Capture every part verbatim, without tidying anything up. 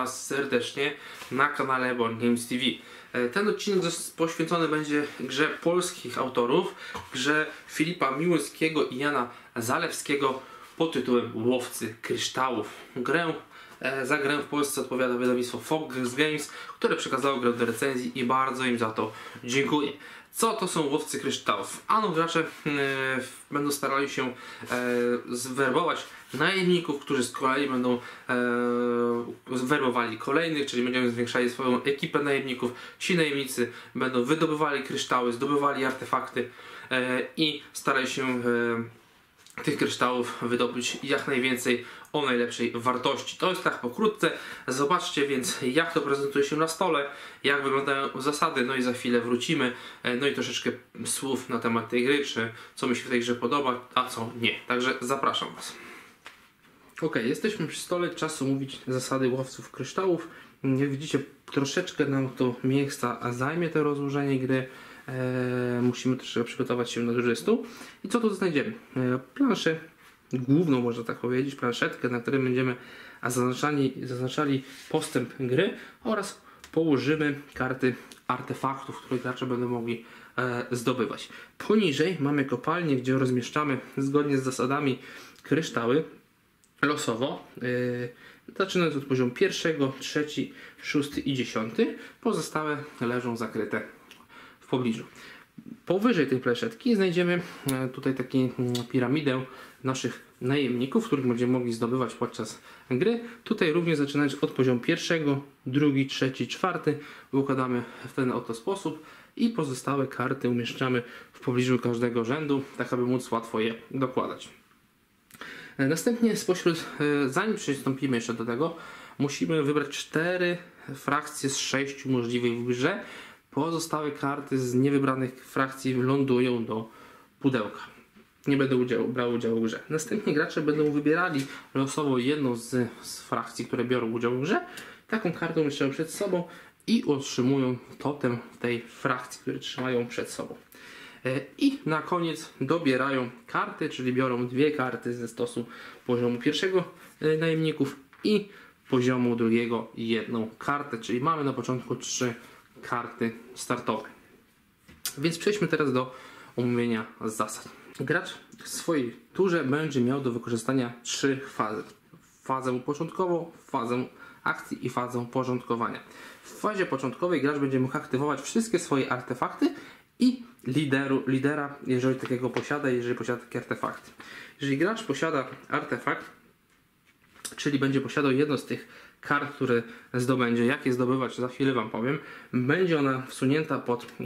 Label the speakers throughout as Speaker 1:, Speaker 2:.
Speaker 1: Was serdecznie na kanale Board Games T V. Ten odcinek poświęcony będzie grze polskich autorów, grze Filipa Miłowskiego i Jana Zalewskiego pod tytułem Łowcy Kryształów. Grę Za grę w Polsce odpowiada wydawnictwo Fox Games, które przekazało grę do recenzji i bardzo im za to dziękuję. Co to są Łowcy Kryształów? Ano gracze e, będą starali się e, zwerbować najemników, którzy z kolei będą e, werbowali kolejnych, czyli będziemy zwiększali swoją ekipę najemników. Ci najemnicy będą wydobywali kryształy, zdobywali artefakty e, i starali się e, tych kryształów wydobyć jak najwięcej o najlepszej wartości. To jest tak pokrótce. Zobaczcie więc, jak to prezentuje się na stole, jak wyglądają zasady, no i za chwilę wrócimy, no i troszeczkę słów na temat tej gry, czy co mi się w tej grze podoba, a co nie. Także zapraszam Was. Ok, jesteśmy przy stole, czas omówić zasady Łowców Kryształów. Jak widzicie, troszeczkę nam to miejsca zajmie, to rozłożenie gry. Eee, musimy troszeczkę przygotować się na duży stół. I co tu znajdziemy? Eee, planszę główną, można tak powiedzieć, planszetkę, na której będziemy zaznaczali, zaznaczali postęp gry oraz położymy karty artefaktów, które gracze będą mogli e, zdobywać. Poniżej mamy kopalnię, gdzie rozmieszczamy zgodnie z zasadami kryształy losowo, e, zaczynając od poziomu pierwszego, trzeci, szósty i dziesiąty. Pozostałe leżą zakryte w pobliżu. Powyżej tej planszetki znajdziemy tutaj taką piramidę naszych najemników, których będziemy mogli zdobywać podczas gry. Tutaj również zaczynając od poziomu pierwszego, drugi, trzeci, czwarty układamy w ten oto sposób i pozostałe karty umieszczamy w pobliżu każdego rzędu, tak aby móc łatwo je dokładać. Następnie spośród, zanim przystąpimy jeszcze do tego, musimy wybrać cztery frakcje z sześciu możliwych w grze. Pozostałe karty z niewybranych frakcji lądują do pudełka. Nie będę udziału, brał udziału w grze. Następnie gracze będą wybierali losowo jedną z, z frakcji, które biorą udział w grze. Taką kartę umieszczają przed sobą i otrzymują totem tej frakcji, które trzymają przed sobą. I na koniec dobierają karty, czyli biorą dwie karty ze stosu poziomu pierwszego najemników i poziomu drugiego jedną kartę, czyli mamy na początku trzy karty startowe. Więc przejdźmy teraz do omówienia zasad. Gracz w swojej turze będzie miał do wykorzystania trzy fazy. Fazę początkową, fazę akcji i fazę porządkowania. W fazie początkowej gracz będzie mógł aktywować wszystkie swoje artefakty i lideru, lidera, jeżeli takiego posiada, jeżeli posiada takie artefakty. Jeżeli gracz posiada artefakt, czyli będzie posiadał jedno z tych kart, które zdobędzie, jak je zdobywać, za chwilę Wam powiem, będzie ona wsunięta pod yy,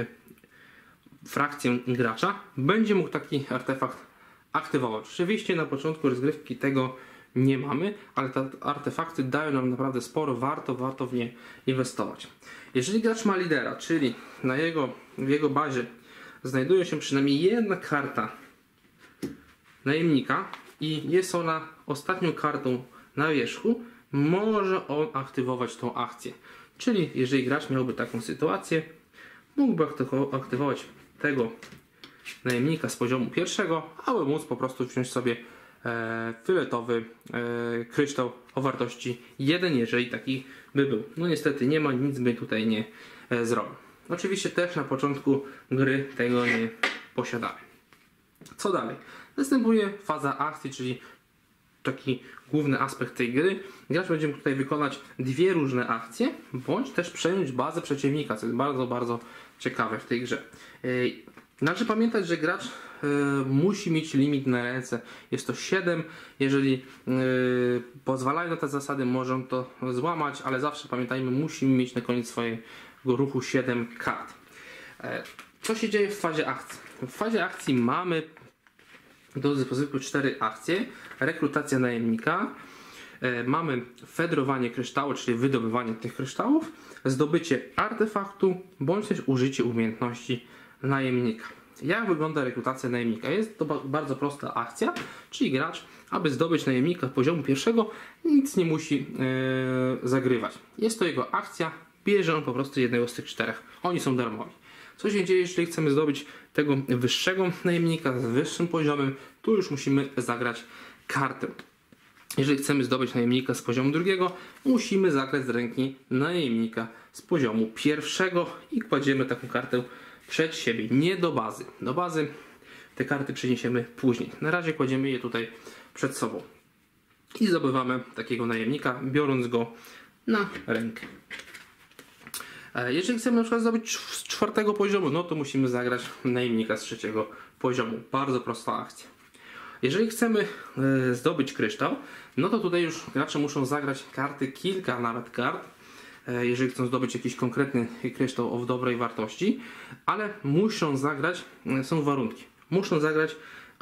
Speaker 1: frakcję gracza, będzie mógł taki artefakt aktywować. Oczywiście na początku rozgrywki tego nie mamy, ale te artefakty dają nam naprawdę sporo, warto, warto w nie inwestować. Jeżeli gracz ma lidera, czyli na jego, w jego bazie znajduje się przynajmniej jedna karta najemnika i jest ona ostatnią kartą na wierzchu, może on aktywować tą akcję. Czyli jeżeli gracz miałby taką sytuację, mógłby aktywować tego najemnika z poziomu pierwszego, aby móc po prostu wziąć sobie e, fioletowy e, kryształ o wartości jeden, jeżeli taki by był. No niestety nie ma, nic by tutaj nie e, zrobił. Oczywiście też na początku gry tego nie posiadamy. Co dalej? Następuje faza akcji, czyli taki główny aspekt tej gry. Gracz będzie mógł tutaj wykonać dwie różne akcje, bądź też przejąć bazę przeciwnika, co jest bardzo, bardzo ciekawe w tej grze. Należy pamiętać, że gracz y, musi mieć limit na ręce. Jest to siedem. Jeżeli y, pozwalają na te zasady, może on to złamać, ale zawsze pamiętajmy, musimy mieć na koniec swojego ruchu siedem kart. E, co się dzieje w fazie akcji? W fazie akcji mamy do dyspozycji cztery akcje. Rekrutacja najemnika, e, mamy fedrowanie kryształu, czyli wydobywanie tych kryształów, zdobycie artefaktu, bądź też użycie umiejętności najemnika. Jak wygląda rekrutacja najemnika? Jest to bardzo prosta akcja, czyli gracz, aby zdobyć najemnika poziomu pierwszego, nic nie musi e, zagrywać. Jest to jego akcja, bierze on po prostu jednego z tych czterech. Oni są darmowi. Co się dzieje, jeżeli chcemy zdobyć tego wyższego najemnika z wyższym poziomem? Tu już musimy zagrać kartę. Jeżeli chcemy zdobyć najemnika z poziomu drugiego, musimy zagrać z ręki najemnika z poziomu pierwszego i kładziemy taką kartę przed siebie, nie do bazy. Do bazy te karty przeniesiemy później. Na razie kładziemy je tutaj przed sobą. I zdobywamy takiego najemnika, biorąc go na rękę. Jeżeli chcemy na przykład zdobyć z czwartego poziomu, no to musimy zagrać najemnika z trzeciego poziomu. Bardzo prosta akcja. Jeżeli chcemy zdobyć kryształ, no to tutaj już gracze muszą zagrać karty, kilka nawet kart, jeżeli chcą zdobyć jakiś konkretny kryształ o dobrej wartości, ale muszą zagrać, są warunki, muszą zagrać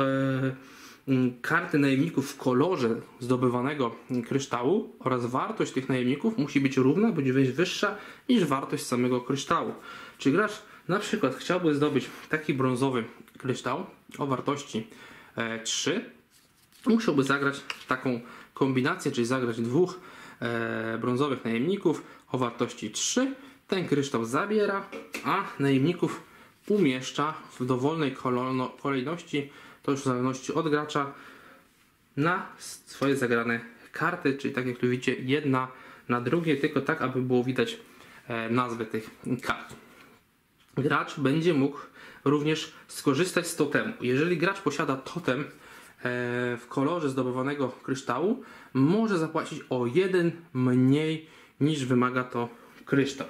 Speaker 1: karty najemników w kolorze zdobywanego kryształu oraz wartość tych najemników musi być równa bądź wyższa niż wartość samego kryształu. Czy gracz na przykład chciałby zdobyć taki brązowy kryształ o wartości trzy, musiałby zagrać taką kombinację, czyli zagrać dwóch brązowych najemników o wartości trzy. Ten kryształ zabiera, a najemników umieszcza w dowolnej kolejności, to już w zależności od gracza, na swoje zagrane karty, czyli tak jak tu widzicie, jedna na drugiej, tylko tak, aby było widać nazwy tych kart. Gracz będzie mógł również skorzystać z totemu. Jeżeli gracz posiada totem w kolorze zdobywanego kryształu, może zapłacić o jeden mniej niż wymaga to kryształ.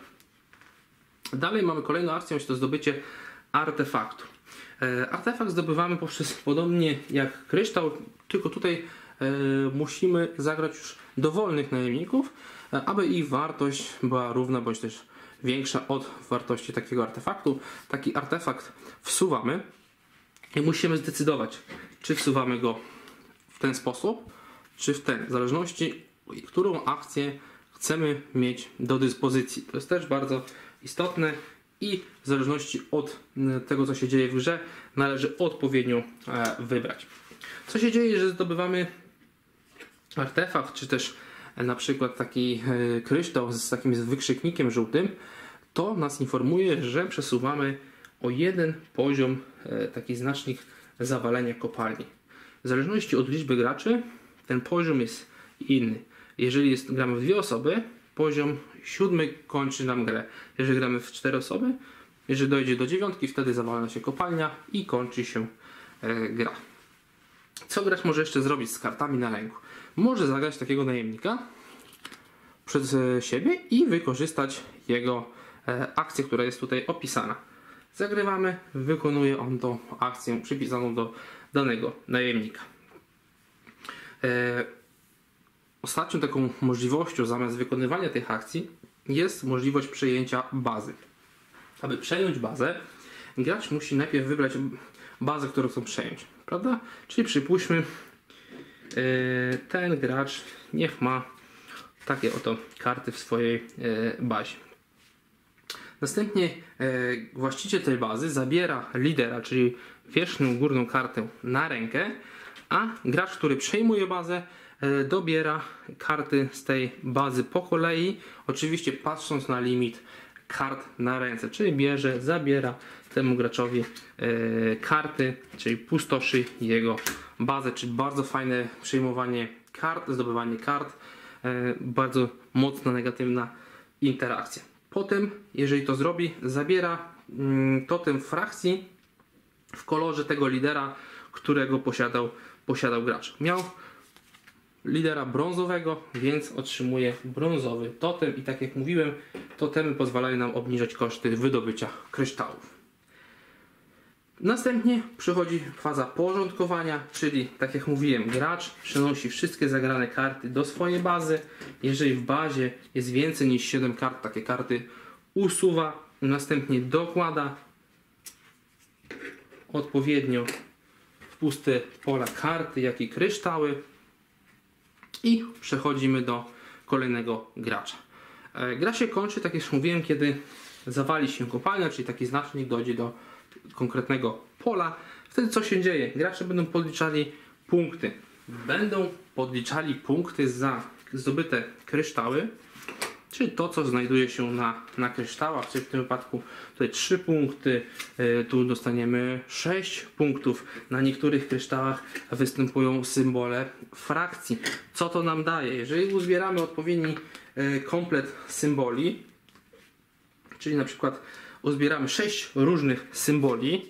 Speaker 1: Dalej mamy kolejną akcją, jest to zdobycie artefaktu. Artefakt zdobywamy poprzez, podobnie jak kryształ, tylko tutaj musimy zagrać już dowolnych najemników, aby ich wartość była równa bądź też większa od wartości takiego artefaktu. Taki artefakt wsuwamy i musimy zdecydować, czy wsuwamy go w ten sposób, czy w ten, w zależności, którą akcję chcemy mieć do dyspozycji. To jest też bardzo istotne i w zależności od tego, co się dzieje w grze, należy odpowiednio wybrać. Co się dzieje, że zdobywamy artefakt, czy też na przykład taki kryształ z takim wykrzyknikiem żółtym, to nas informuje, że przesuwamy o jeden poziom taki znacznik zawalenia kopalni. W zależności od liczby graczy ten poziom jest inny. Jeżeli jest, gramy w dwie osoby, poziom siódmy kończy nam grę. Jeżeli gramy w cztery osoby, jeżeli dojdzie do dziewiątki, wtedy zawala się kopalnia i kończy się e, gra. Co gracz może jeszcze zrobić z kartami na ręku? Może zagrać takiego najemnika przed siebie i wykorzystać jego e, akcję, która jest tutaj opisana. Zagrywamy, wykonuje on tą akcję przypisaną do danego najemnika. E, ostatnią taką możliwością zamiast wykonywania tych akcji jest możliwość przejęcia bazy. Aby przejąć bazę, gracz musi najpierw wybrać bazę, którą chcą przejąć, prawda? Czyli przypuśćmy, yy, ten gracz niech ma takie oto karty w swojej yy, bazie. Następnie yy, właściciel tej bazy zabiera lidera, czyli wierzchnią górną kartę na rękę, a gracz, który przejmuje bazę, yy, dobiera karty z tej bazy po kolei, oczywiście patrząc na limit kart na ręce, czyli bierze, zabiera temu graczowi e, karty, czyli pustoszy jego bazę, czyli bardzo fajne przyjmowanie kart, zdobywanie kart, e, bardzo mocna negatywna interakcja. Potem, jeżeli to zrobi, zabiera mm, totem frakcji w kolorze tego lidera, którego posiadał, posiadał gracz. Miał lidera brązowego, więc otrzymuje brązowy totem i tak jak mówiłem, totemy pozwalają nam obniżać koszty wydobycia kryształów. Następnie przychodzi faza porządkowania, czyli tak jak mówiłem, gracz przenosi wszystkie zagrane karty do swojej bazy. Jeżeli w bazie jest więcej niż siedem kart, takie karty usuwa, następnie dokłada odpowiednio w puste pola karty, jak i kryształy. I przechodzimy do kolejnego gracza. Gra się kończy, tak jak już mówiłem, kiedy zawali się kopalnia, czyli taki znacznik dojdzie do konkretnego pola. Wtedy co się dzieje? Gracze będą podliczali punkty. Będą podliczali punkty za zdobyte kryształy czyli to, co znajduje się na, na kryształach, czyli w tym wypadku tutaj trzy punkty, yy, tu dostaniemy sześć punktów. Na niektórych kryształach występują symbole frakcji. Co to nam daje? Jeżeli uzbieramy odpowiedni yy, komplet symboli, czyli na przykład uzbieramy sześć różnych symboli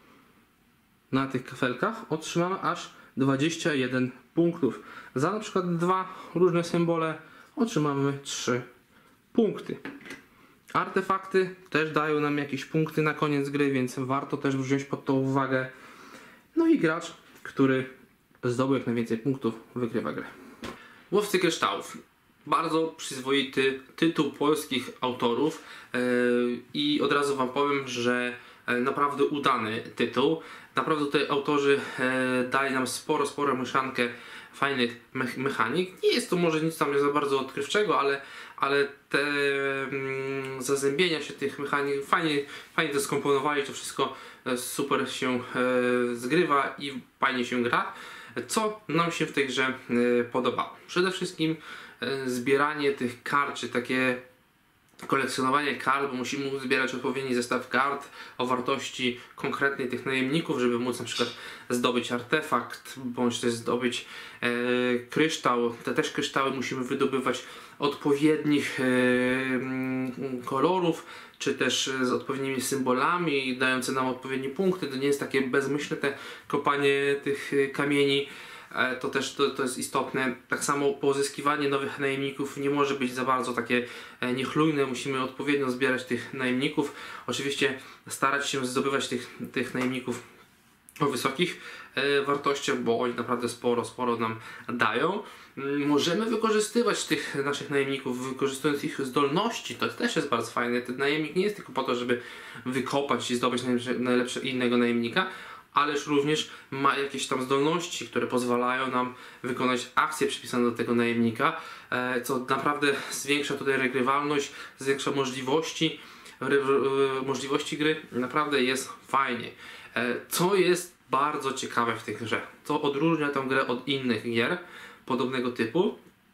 Speaker 1: na tych kafelkach, otrzymamy aż dwadzieścia jeden punktów. Za na przykład dwa różne symbole otrzymamy trzy punkty. Artefakty też dają nam jakieś punkty na koniec gry, więc warto też wziąć pod to uwagę. No i gracz, który zdobył jak najwięcej punktów, wygrywa grę. Łowcy kryształów. Bardzo przyzwoity tytuł polskich autorów yy, i od razu wam powiem, że yy, naprawdę udany tytuł. Naprawdę tutaj autorzy yy, dali nam sporo, sporo mieszankę fajnych me mechanik. Nie jest to może nic tam za bardzo odkrywczego, ale, ale te mm, zazębienia się tych mechanik fajnie, fajnie to skomponowali, to wszystko super się e, zgrywa i fajnie się gra. Co nam się w tej grze e, podobało? Przede wszystkim e, zbieranie tych kart, czy takie kolekcjonowanie kart, bo musimy zbierać odpowiedni zestaw kart o wartości konkretnej tych najemników, żeby móc na przykład zdobyć artefakt, bądź też zdobyć e, kryształ. Te też kryształy musimy wydobywać odpowiednich e, kolorów, czy też z odpowiednimi symbolami, dające nam odpowiednie punkty. To nie jest takie bezmyślne te kopanie tych kamieni. To też to, to jest istotne. Tak samo pozyskiwanie nowych najemników nie może być za bardzo takie niechlujne. Musimy odpowiednio zbierać tych najemników. Oczywiście starać się zdobywać tych, tych najemników o wysokich e, wartościach, bo oni naprawdę sporo, sporo nam dają. Możemy wykorzystywać tych naszych najemników, wykorzystując ich zdolności. To też jest bardzo fajne. Ten najemnik nie jest tylko po to, żeby wykopać i zdobyć najlepsze, najlepsze innego najemnika, ależ również ma jakieś tam zdolności, które pozwalają nam wykonać akcje przypisane do tego najemnika, co naprawdę zwiększa tutaj regrywalność, zwiększa możliwości, możliwości gry. Naprawdę jest fajnie. Co jest bardzo ciekawe w tej grze, co odróżnia tę grę od innych gier podobnego typu,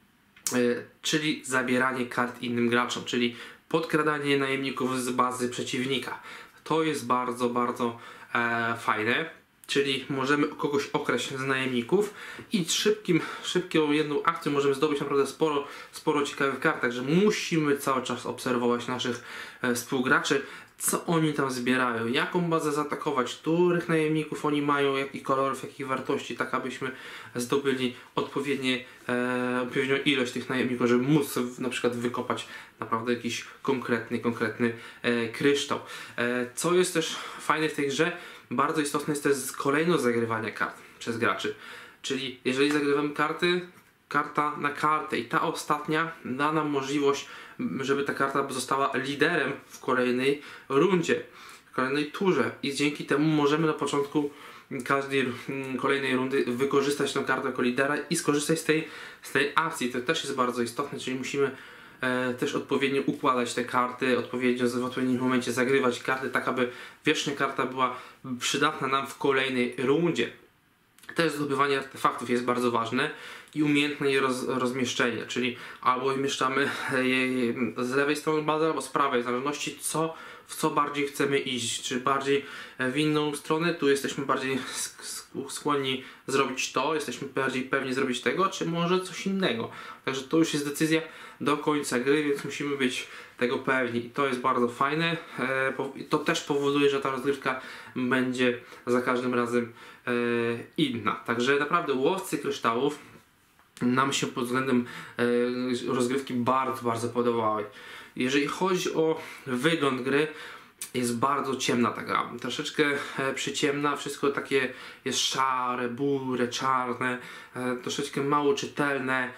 Speaker 1: czyli zabieranie kart innym graczom, czyli podkradanie najemników z bazy przeciwnika. To jest bardzo, bardzo e, fajne, czyli możemy kogoś okraść z najemników i szybkim, szybką jedną akcją możemy zdobyć naprawdę sporo, sporo ciekawych kart, także musimy cały czas obserwować naszych e, współgraczy, co oni tam zbierają, jaką bazę zaatakować, których najemników oni mają, jakich kolorów, jakich wartości, tak abyśmy zdobyli odpowiednie, e, odpowiednią ilość tych najemników, żeby móc na przykład wykopać naprawdę jakiś konkretny, konkretny e, kryształ. E, co jest też fajne w tej grze, bardzo istotne jest też kolejność zagrywania kart przez graczy, czyli jeżeli zagrywamy karty, karta na kartę i ta ostatnia da nam możliwość, żeby ta karta została liderem w kolejnej rundzie, w kolejnej turze i dzięki temu możemy na początku każdej kolejnej rundy wykorzystać tę kartę jako lidera i skorzystać z tej, z tej akcji. To też jest bardzo istotne, czyli musimy e, też odpowiednio układać te karty, odpowiednio w odpowiednim momencie zagrywać karty, tak aby wiecznie karta była przydatna nam w kolejnej rundzie. Też zdobywanie artefaktów jest bardzo ważne i umiejętne je roz, rozmieszczenie, czyli albo umieszczamy je z lewej strony bazy, albo z prawej, w zależności co, w co bardziej chcemy iść, czy bardziej w inną stronę, tu jesteśmy bardziej skłonni zrobić to, jesteśmy bardziej pewni zrobić tego, czy może coś innego. Także to już jest decyzja do końca gry, więc musimy być tego pewni i to jest bardzo fajne. To też powoduje, że ta rozgrywka będzie za każdym razem inna. Także naprawdę łowcy kryształów nam się pod względem rozgrywki bardzo, bardzo podobały. Jeżeli chodzi o wygląd gry, jest bardzo ciemna ta gra, troszeczkę przyciemna, wszystko takie jest szare, buре, czarne, troszeczkę mało czytelne.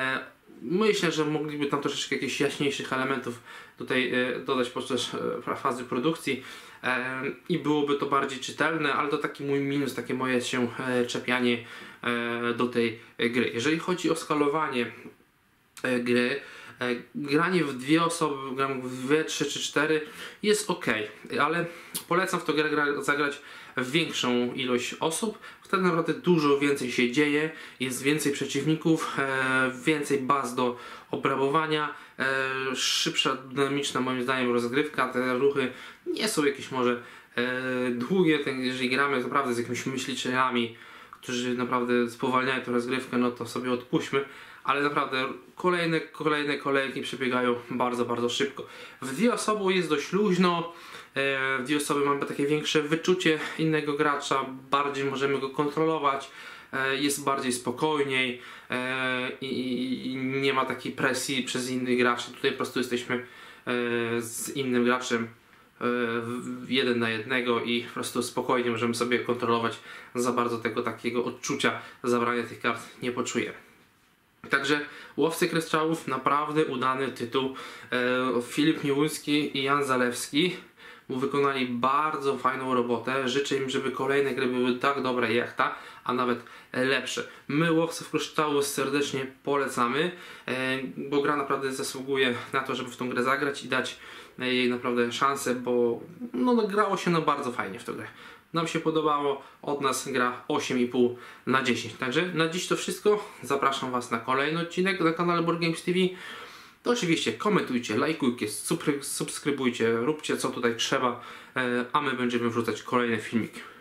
Speaker 1: Myślę, że mogliby tam troszeczkę jakichś jaśniejszych elementów tutaj dodać podczas fazy produkcji i byłoby to bardziej czytelne, ale to taki mój minus, takie moje się czepianie do tej gry. Jeżeli chodzi o skalowanie gry, granie w dwie osoby, gram w dwie, trzy czy cztery jest ok, ale polecam w to grę gra, zagrać w większą ilość osób. Wtedy naprawdę dużo więcej się dzieje, jest więcej przeciwników, e, więcej baz do obrabowania, e, szybsza, dynamiczna moim zdaniem rozgrywka, te ruchy nie są jakieś może e, długie, ten, jeżeli gramy naprawdę z jakimiś myślicielami, którzy naprawdę spowalniają tę rozgrywkę, no to sobie odpuśćmy, ale naprawdę kolejne, kolejne kolejki przebiegają bardzo, bardzo szybko. W dwie osoby jest dość luźno, w dwie osoby mamy takie większe wyczucie innego gracza, bardziej możemy go kontrolować, jest bardziej spokojniej i nie ma takiej presji przez innych graczy. Tutaj po prostu jesteśmy z innym graczem jeden na jednego i po prostu spokojnie możemy sobie kontrolować, za bardzo tego takiego odczucia zabrania tych kart nie poczujemy. Także Łowcy Kryształów, naprawdę udany tytuł. Filip Miłuński i Jan Zalewski wykonali bardzo fajną robotę. Życzę im, żeby kolejne gry były tak dobre jak ta, a nawet lepsze. My Łowców Kryształów serdecznie polecamy, bo gra naprawdę zasługuje na to, żeby w tą grę zagrać i dać jej naprawdę szansę, bo no, no, grało się no bardzo fajnie w tę grę. Nam się podobało, od nas gra osiem i pół na dziesięć. Także na dziś to wszystko. Zapraszam Was na kolejny odcinek na kanale Board Games T V. To oczywiście komentujcie, lajkujcie, subskrybujcie, róbcie co tutaj trzeba, a my będziemy wrzucać kolejne filmiki.